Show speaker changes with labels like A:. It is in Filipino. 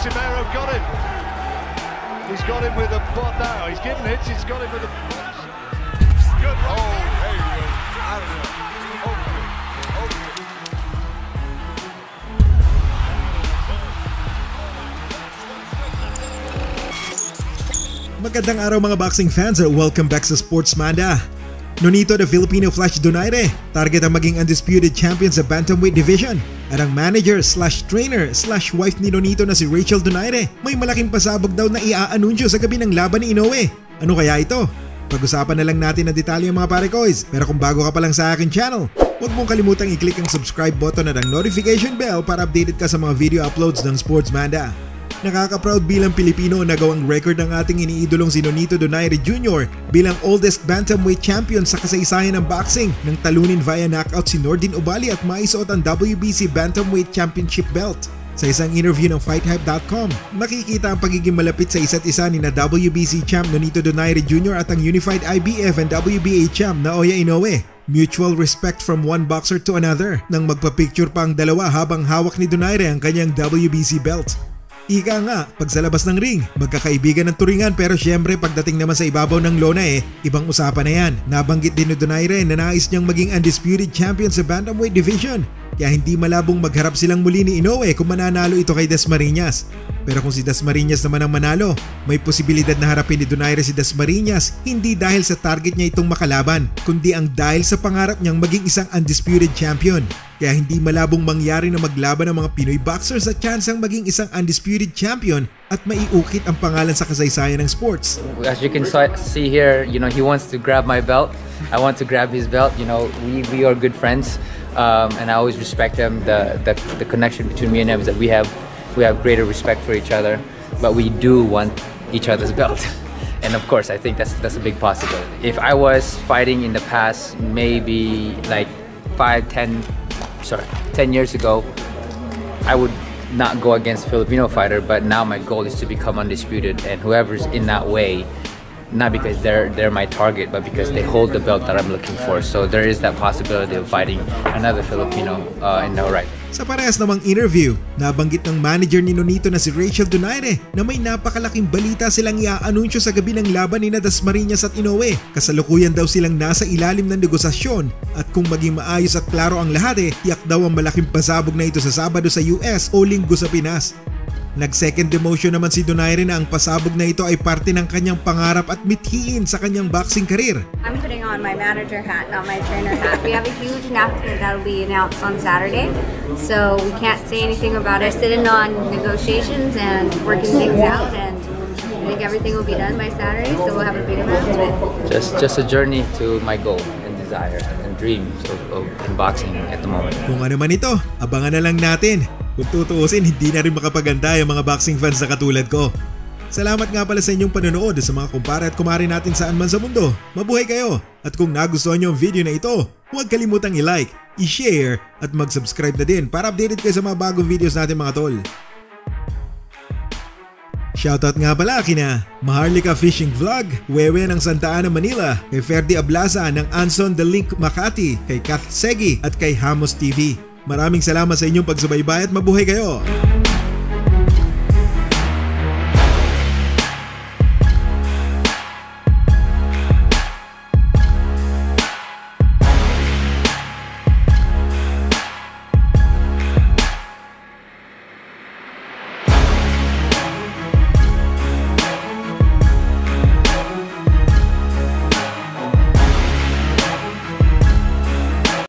A: Casimiro got him. He's got him with a bot now. He's given it. He's got him with a bot. Good. Oh, there you go. I don't know.
B: Magandang araw mga boxing fans at welcome back sa Sports Manda. Nonito the Filipino Flash Donaire, target ang maging undisputed champion sa Bantamweight Division. At ang manager/trainer/wife ni Nonito na si Rachel Donaire may malaking pasabog daw na iaanunsyo sa gabi ng laban ni Inoue. Ano kaya ito? Pag-usapan na lang natin ang detalye mga parekoys. Pero kung bago ka pa lang sa aking channel, huwag mong kalimutang i-click ang subscribe button at ang notification bell para updated ka sa mga video uploads ng Sports Manda. Nakaka-proud bilang Pilipino na gawang record ng ating iniidolong si Nonito Donaire Jr. bilang oldest bantamweight champion sa kasaysayan ng boxing nang talunin via knockout si Nordin Ovalle at maisuot ang WBC Bantamweight Championship belt. Sa isang interview ng FightHype.com, makikita ang pagiging malapit sa isa't isa ni na WBC champ Nonito Donaire Jr. at ang Unified IBF and WBA champ Naoya Inoue. Mutual respect from one boxer to another nang magpa-picture pa ang dalawa habang hawak ni Donaire ang kanyang WBC belt. Ika nga, pag sa labas ng ring, magkakaibigan ng turingan pero syempre pagdating naman sa ibabaw ng lona ibang usapan na yan. Nabanggit din ni Donaire na nais niyang maging undisputed champion sa Bantamweight Division. Kaya hindi malabong magharap silang muli ni Inoue kung mananalo ito kay Dasmariñas. Pero kung si Dasmariñas naman ang manalo, may posibilidad na harapin ni Donaire si Dasmariñas hindi dahil sa target niya itong makalaban, kundi ang dahil sa pangarap niyang maging isang undisputed champion. Kaya hindi malabong mangyari na maglaban ng mga Pinoy boxers at chansang maging isang undisputed champion at maiukit ang pangalan sa kasaysayan ng sports.
C: As you can see here, he wants to grab my belt. I want to grab his belt. We are good friends, and I always respect him. The connection between me and him is that we have greater respect for each other, but we do want each other's belt. And of course, I think that's a big possibility. If I was fighting in the past, maybe like 10 years ago, I would not go against a Filipino fighter, but now my goal is to become undisputed, and whoever's in that way, not because they're my target, but because they hold the belt that I'm looking for. So there is that possibility of fighting another Filipino in no right.
B: Sa parehas namang interview, nabanggit ng manager ni Nonito na si Rachel Donaire na may napakalaking balita silang iaanunsyo sa gabi ng laban ni Dasmariñas at Inoue. Kasalukuyan daw silang nasa ilalim ng negosasyon at kung maging maayos at klaro ang lahat tiyak daw ang malaking pasabog na ito sa Sabado sa US o Linggo sa Pinas. Nag-second demotion naman si Donaire na ang pasabog na ito ay parte ng kanyang pangarap at mithiin sa kanyang boxing career.
D: I'm putting on my manager hat, not my trainer hat. We have a huge announcement that will be announced on Saturday, so we can't say anything about it. Sitting on negotiations and working things out, and I think everything will be done by Saturday, so we'll have a big announcement.
C: Just a journey to my goal and desire and dreams of boxing at the moment.
B: Kung ano man ito, abangan na lang natin. Kung tutuusin, hindi na rin makapaganda yung mga boxing fans na katulad ko. Salamat nga pala sa inyong panonood sa mga kumpare at kumare natin saan man sa mundo. Mabuhay kayo! At kung nagustuhan nyo ang video na ito, huwag kalimutang i-like, i-share at mag-subscribe na din para updated kayo sa mga bagong videos natin mga tol. Shoutout nga pala kina Maharlika Fishing Vlog, Wewe ng Santa Ana, Manila, kay Ferdy Ablaza ng Anson The Link Makati, kay Kath Segi at kay Hamos TV. Maraming salamat sa inyong pagsubaybay at mabuhay kayo!